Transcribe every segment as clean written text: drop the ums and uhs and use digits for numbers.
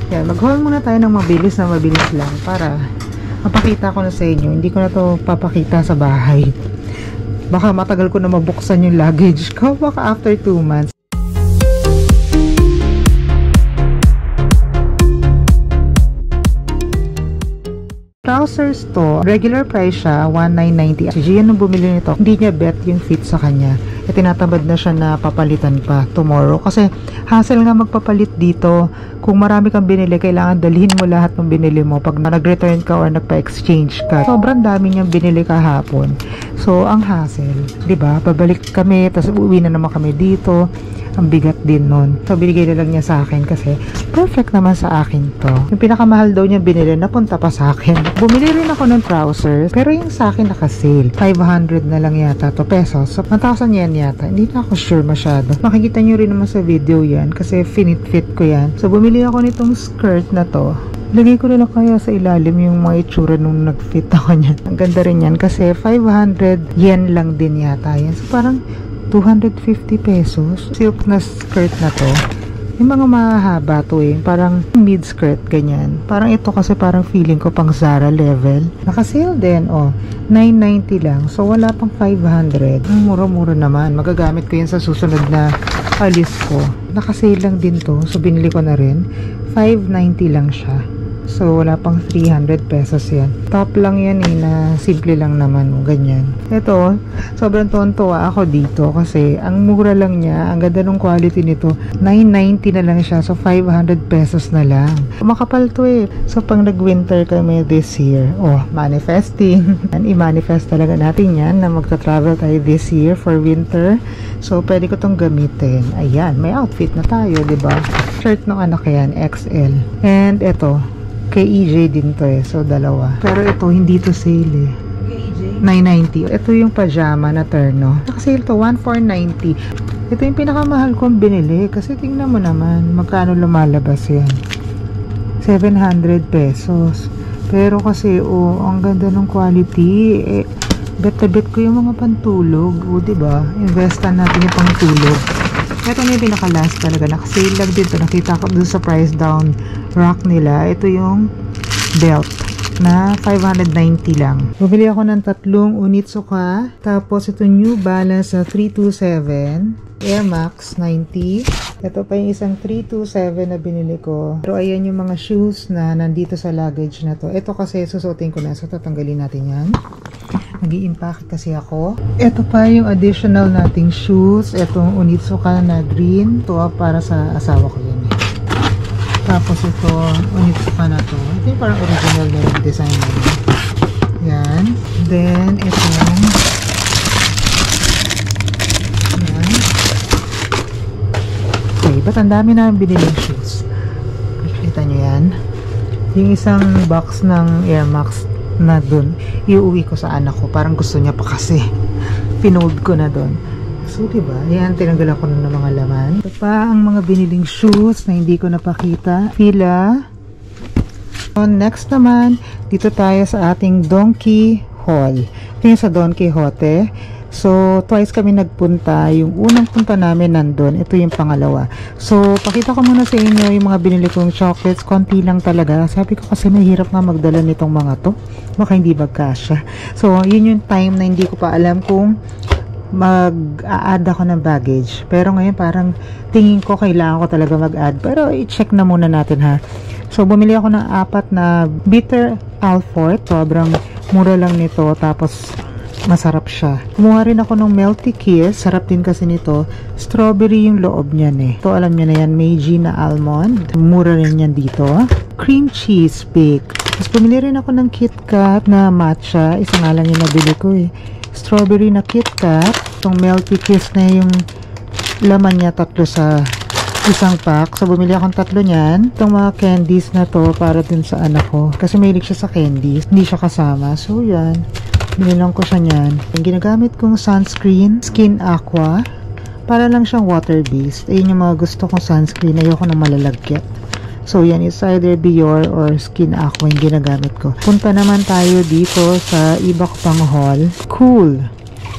Yan, mag-haul muna tayo ng mabilis lang para mapakita ko na sa inyo. Hindi ko na to papakita sa bahay. Baka matagal ko na mabuksan yung luggage ko. Baka after 2 months. Trousers to, regular price siya, 1990. Si Gian nung bumili nito, hindi niya bet yung fit sa kanya. E tinatamad na siya na papalitan pa tomorrow. Kasi hassle nga magpapalit dito. Kung marami kang binili, kailangan dalhin mo lahat ng binili mo pag nag-return ka or nagpa-exchange ka. Sobrang dami niyang binili kahapon. So, ang hassle, 'di ba? Babalik kami, tapos uuwi na naman kami dito. Ang bigat din nun. So, binigay na lang niya sa akin kasi perfect naman sa akin to. Yung pinakamahal daw niya binili, napunta pa sa akin. Bumili rin ako ng trousers, pero yung sa akin naka-sale. 500 na lang yata to pesos. So, 1,000 yen yata. Hindi na ako sure masyado. Makikita nyo rin naman sa video yan kasi finit-fit ko yan. So, bumili ako nitong skirt na to. Lagay ko na lang kaya sa ilalim yung mga itsura nung nag-fit ako niyan. Ang ganda rin yan kasi 500 yen lang din yata yan. So, parang 250 pesos. Silk na skirt na to. Yung mga mahaba to eh. Parang mid-skirt, ganyan. Parang ito kasi parang feeling ko pang Zara level. Naka-sale din, oh. 990 lang. So, wala pang 500. Mura-mura naman. Magagamit ko yan sa susunod na alis ko. Naka-sale lang din to. So, binili ko na rin. 590 lang siya. So, wala pang 300 pesos yan. Top lang yan eh, na simple lang naman, ganyan. Ito, sobrang tontuwa ako dito kasi ang mura lang niya, ang ganda ng quality nito. 990 na lang siya, so 500 pesos na lang. Makapal to eh. So, pang nag-winter kami this year, oh, manifesting. I-manifest talaga natin yan na magta-travel tayo this year for winter. So, pwede ko tong gamitin. Ayan, may outfit na tayo, diba? Shirt ng anak yan, XL. And ito, kay EJ din to eh. So, dalawa. Pero ito, hindi to sale eh. Kay EJ? 990. Ito yung pajama na terno. Naka-sale to, 1,490. Ito yung pinakamahal kong binili. Kasi tingnan mo naman, magkano lumalabas yan. 700 pesos. Pero kasi, oh, ang ganda ng quality. Eh, bet na bet ko yung mga pantulog. O, diba? Investan natin yung pantulog. Ito na yung pinaka-last talaga. Naka-sale lang din to. Nakita ko doon sa price down rack nila. Ito yung belt na 590 lang. Bumili ako ng 3 Onitsuka. Tapos ito New Balance 327. Air Max 90. Ito pa yung isang 327 na binili ko. Pero ayan yung mga shoes na nandito sa luggage na to. Ito kasi susuotin ko na. So tatanggalin natin yan. Nag-i-impact kasi ako. Ito pa yung additional nating shoes. Itong Onitsuka na green. Ito para sa asawa ko yan eh. Tapos ito, Onitsuka na to. Ito yung parang original na yung design na yun. Yan. Then, ito yan. Okay, ba't ang dami na biniling shoes? Kita nyo yan. Yung isang box ng Air Max na dun, iuwi ko sa anak ko. Parang gusto niya pa kasi. Pinold ko na dun. So, diba? Ayan, tinanggal ako ng mga laman. Ito pa ang mga biniling shoes na hindi ko napakita. Fila. So, next naman, dito tayo sa ating Donkey Hall. Ito yung sa Don Quixote. So, twice kami nagpunta. Yung unang punta namin nandun. Ito yung pangalawa. So, pakita ko muna sa inyo yung mga binili kong chocolates. Konti lang talaga. Sabi ko kasi mahirap nga magdala nitong mga to. Baka hindi magkasya. So, yun yung time na hindi ko pa alam kung mag-a-add ako ng baggage. Pero ngayon parang tingin ko kailangan ko talaga mag-add. Pero i-check na muna natin ha. So, bumili ako ng 4 na bitter Alfort. Sobrang mura lang nito. Tapos, masarap siya. Kumuha rin ako ng Melty Kiss. Sarap din kasi nito. Strawberry yung loob niyan eh. Ito alam niyo na yan. Meiji na almond. Mura rin yan dito. Cream cheese bake. Tapos bumili rin ako ng KitKat na matcha. Isa nga lang yung nabili ko eh. Strawberry na KitKat. Itong Melty Kiss na yung laman niya 3 sa isang pack. So bumili akong 3 niyan. Itong mga candies na to para dun sa anak ko. Kasi mahilig siya sa candies. Hindi siya kasama. So yan. Binilang ko siya niyan. Yung ginagamit kong sunscreen, Skin Aqua. Para lang siyang water-based. Ayun yung mga gusto kong sunscreen. Ayoko na malalagkit. So, yan. It's either Biore or Skin Aqua yung ginagamit ko. Punta naman tayo dito sa iba ko pang haul. Cool.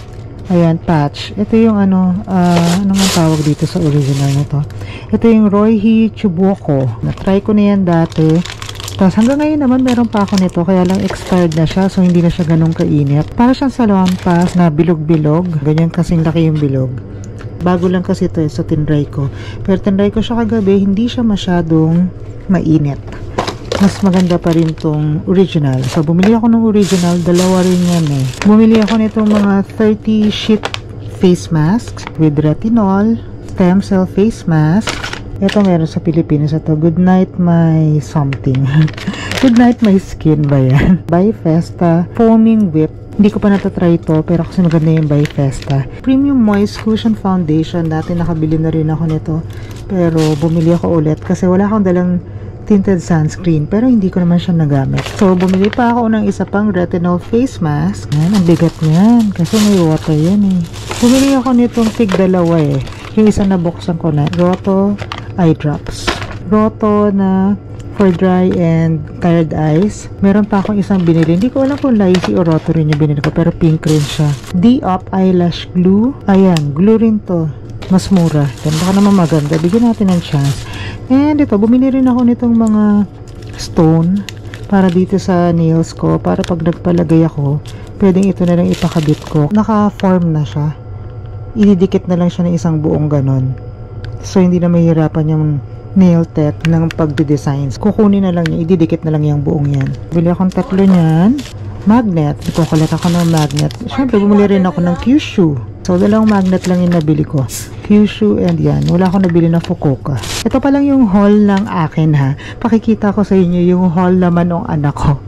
Ayan, patch. Ito yung ano nga tawag dito sa original na to. Ito yung Royhi Chubuko. Na-try ko na yan dati. Tapos hanggang ngayon naman meron pa ako nito. Kaya lang expired na siya. So hindi na siya ganun kainit. Para siyang salon pass na bilog-bilog. Ganyan kasing laki yung bilog. Bago lang kasi ito so tinry ko. Pero tinry ko siya kagabi. Hindi siya masyadong mainit. Mas maganda pa rin tong original. So, bumili ako ng original. Dalawa rin yan eh. Bumili ako nitong mga 30 sheet face masks with retinol, stem cell face mask. Ito meron sa Pilipinas. Ito, Good Night My Something. Good Night My Skin ba yan? By Festa Foaming Whip. Hindi ko pa natatry ito, pero kasi maganda yung By Festa. Premium Moist Cushion Foundation. Dati nakabili na rin ako nito. Pero bumili ako ulit kasi wala akong dalang tinted sunscreen, pero hindi ko naman siya nagamit. So, bumili pa ako ng isa pang retinol face mask. Yan, ang bigat niyan. Kasi may water yan eh. Bumili ako nitong tig dalawa eh. Yung isa na buksan ko na. Roto Eye Drops. Roto na for dry and tired eyes. Meron pa akong isang binili. Hindi ko alam kung Lycee o Roto rin yung binili ko, pero pink rin siya. D-Up Eyelash Glue. Ayan, glue rin to. Mas mura. Yan, baka naman maganda. Bigyan natin ng chance. And ito, bumili rin ako nitong mga stone para dito sa nails ko. Para pag nagpalagay ako, pwedeng ito na lang ipakabit ko. Naka-form na siya. Ididikit na lang siya ng isang buong ganon. So, hindi na mahirapan yung nail tech ng pagde-designs. Kukunin na lang niya. Ididikit na lang yung buong yan. Bili akong 3 niyan. Magnet. Ikukulit ako ng magnet. Siyempre, bumili rin ako ng Kyushu. So, dalawang magnet lang yung nabili ko. Kyushu and yan. Wala akong nabili na Fukuoka. Ito pa lang yung haul ng akin ha. Pakikita ko sa inyo yung haul naman ng anak ko.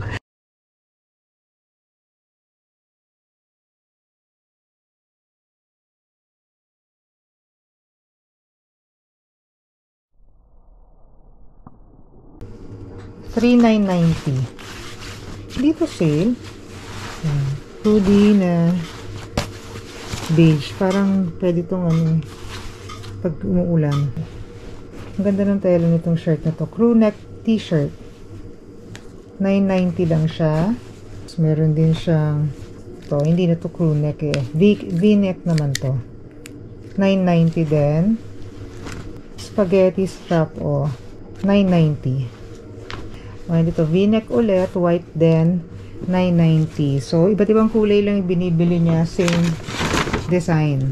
$39.90. Dito sale. Hoodie na beige. Parang pwede itong ano, pag umuulan. Ang ganda ng tela nitong shirt na to. Crew neck t-shirt. $9.90 lang siya. Tapos meron din siyang to. Hindi na to crew neck eh. V-neck naman to. $9.90 din. Spaghetti strap o. $9.90. Okay, dito V-neck ulit. White din. $9.90. So, iba't ibang kulay lang yung binibili niya. Same design.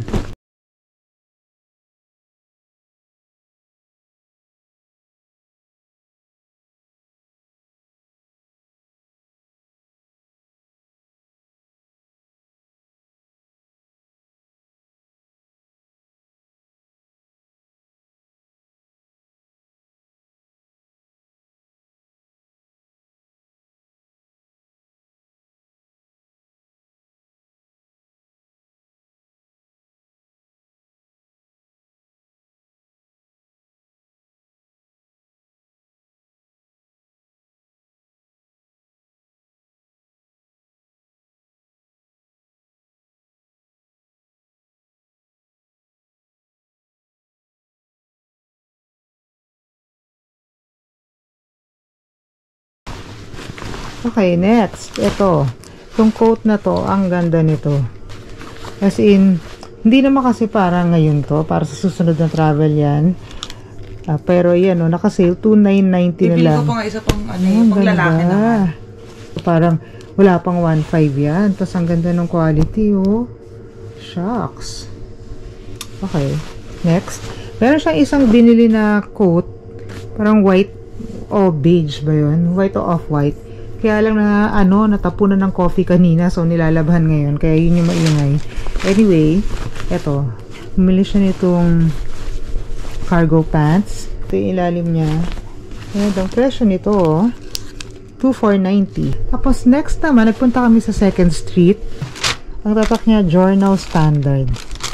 Okay, next. Ito. Itong coat na to, ang ganda nito. As in, hindi naman kasi para ngayon to. Para sa susunod na travel yan. Pero yan, oh, naka-sale. $2,990 na lang. Bibili ko pa nga isa pang ano, paglalaki naman. Parang wala pang 1.5 yan. Tapos ang ganda ng quality, oh. Shucks. Okay. Next. Meron siyang isang binili na coat. Parang white o beige ba yun? White o off-white. Kaya lang na ano, natapunan ng coffee kanina, so nilalabhan ngayon. Kaya yun yung maingay. Anyway, eto. Bumili siya nitong cargo pants. Ito yung ilalim niya. Ayan, ang presyo nito, oh. $2,490. Tapos next naman, nagpunta kami sa 2nd Street. Ang tatak niya, Journal Standard.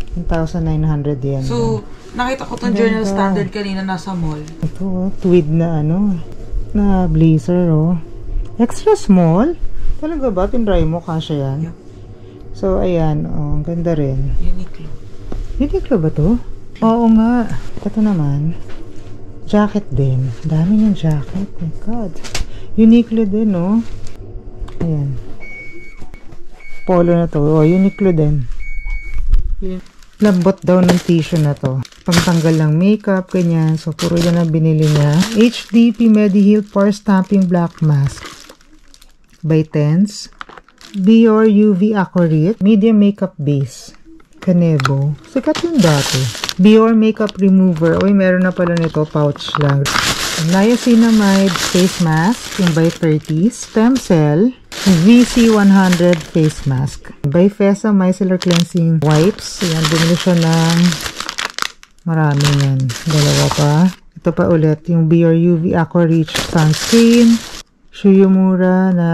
1,900 yen. So, nakita ko tong Journal Standard kanina nasa mall. Ito, oh, tweed na ano, na blazer, oh. Extra small? Talaga ba? Tinry mo? Kasha yan? Yep. So, ayan. Oh, ang ganda rin. Uniqlo. Uniqlo ba to? Oo nga. Ito naman. Jacket din. Dami niyang jacket. Oh my God. Uniqlo din, no? Ayan. Polo na to. Oh, Uniqlo din. Lambot daw ng tissue na to. Pangtanggal ng makeup, ganyan. So, puro yan ang binili niya. HDP Mediheal Pore Stamping Black Mask by Tense. Biore UV Aquarit Medium Makeup Base. Kanebo. Sikat yun dati. Biore Makeup Remover. Uy, meron na pala nito. Pouch lang. Niacinamide Face Mask yung by 30s. Stem Cell VC100 Face Mask by Fessa Micellar Cleansing Wipes. Ayan, bumili siya ng marami yan. Dalawa pa. Ito pa ulit yung Biore UV Aqua Reach Sunscreen. Shuyumura na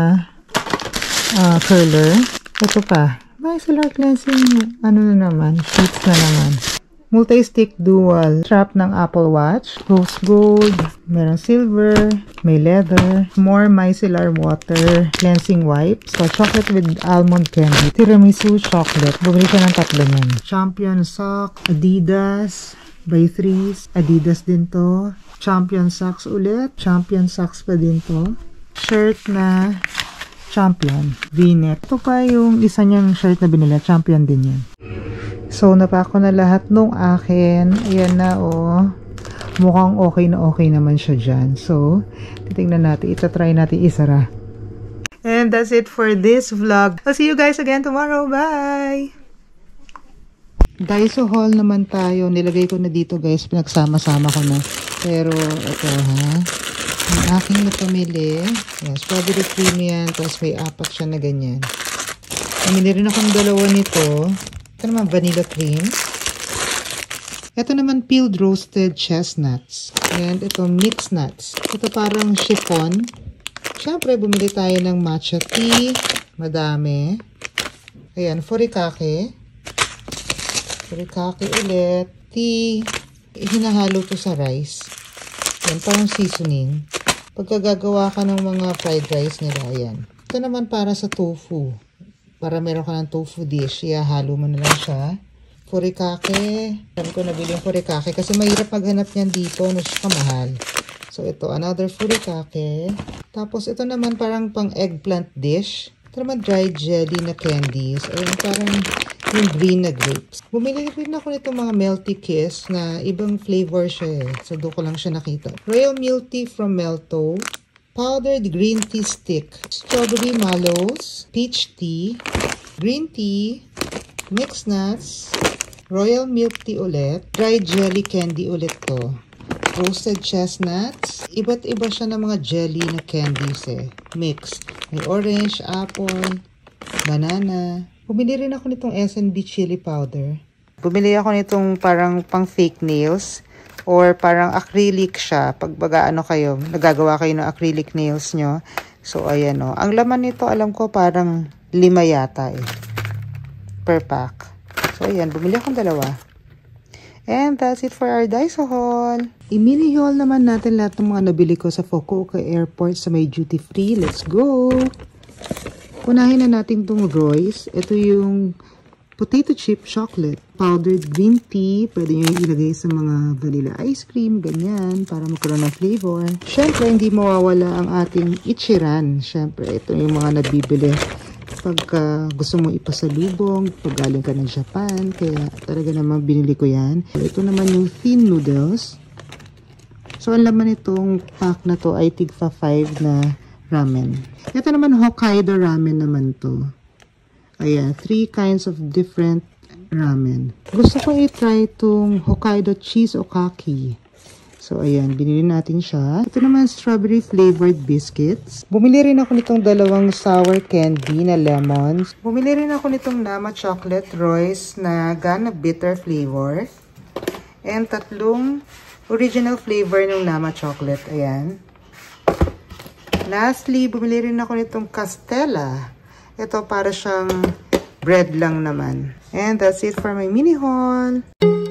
curler. Ito pa. Micellar Cleansing ano na naman. Sheets na naman. Multi-stick dual strap ng Apple Watch. Rose gold. Meron silver. May leather. More micellar water cleansing wipes. So, chocolate with almond candy. Tiramisu chocolate. Bumili ka ng tatlo niyan. Champion sock. Adidas. By 3s. Adidas din to. Champion socks ulit. Champion socks pa din to. Shirt na Champion. V-neck. Ito pa yung isa niyang shirt na binila. Champion din yan. So, napako na lahat nung akin. Ayan na, oh. Mukhang okay naman siya dyan. So, titingnan natin. Itatry natin isara. And that's it for this vlog. I'll see you guys again tomorrow. Bye! Daiso haul naman tayo. Nilagay ko na dito, guys. Pinagsama-sama ko na. Pero, ito, ha. Ang aking napamili. Yan, strawberry cream yan. Tapos may apat siya na ganyan. Pamili rin akong dalawa nito. Ito naman, vanilla cream. Ito naman, peeled roasted chestnuts. And ito, mixed nuts. Ito parang chiffon. Siyempre, bumili tayo ng matcha tea. Madami. Ayan, furikake. Furikake ulit. Tea. Hinahalo to sa rice. Ayan, parang seasoning. Pagkagagawa ka ng mga fried rice nila, ayan. Ito naman para sa tofu. Para meron ka ng tofu dish, halo mo na lang siya. Furikake. Sabi ko nabili yung furikake kasi mahirap maghanap niyan dito. No, siya kamahal. So, ito, another furikake. Tapos, ito naman parang pang eggplant dish. Ito naman dried jelly na candies. Ayan, parang yung green na grapes. Bumili rin ako nito mga Melty Kiss na ibang flavor siya eh. So, doon ko lang siya nakita. Royal Milk Tea from Melto. Powdered green tea stick, strawberry mallows, peach tea, green tea, mixed nuts, royal milk tea ulit, dried jelly candy ulit to, roasted chestnuts, iba't iba siya ng mga jelly na candies eh, mix. May orange, apple, banana. Bumili rin ako nitong S&B chili powder. Bumili ako nitong parang pang fake nails. Or parang acrylic siya. Pag ano kayo, nagagawa kayo ng acrylic nails nyo. So, ayan o. Ang laman nito, alam ko, parang 5 yata eh. Per pack. So, ayan. Bumili akong dalawa. And that's it for our Daiso haul. I-mini haul naman natin lahat ng mga nabili ko sa Fukuoka Airport sa may duty free. Let's go! Unahin na natin itong Royce. Ito yung potato chip chocolate, powdered green tea, pwede nyo ilagay sa mga vanilla ice cream, ganyan, para magkaroon ng flavor. Siyempre, hindi mawawala ang ating Ichiran. Siyempre, ito yung mga nabibili pag gusto mo ipasalubong, pag galing ka ng Japan, kaya talaga naman binili ko yan. Ito naman yung thin noodles. So, ang laman itong pack na to ay tigpa 5 na ramen. Ito naman Hokkaido ramen naman to. Ayan, 3 kinds of different ramen. Gusto ko i-try itong Hokkaido cheese okaki. So, ayan, binili natin siya. Ito naman, strawberry flavored biscuits. Bumili rin ako nitong dalawang sour candy na lemons. Bumili rin ako nitong Nama Chocolate Royce na Gana Bitter flavor. And 3 original flavor ng Nama Chocolate. Ayan. Lastly, bumili rin ako nitong Castella. Ito para siyang bread lang naman. And that's it for my mini haul.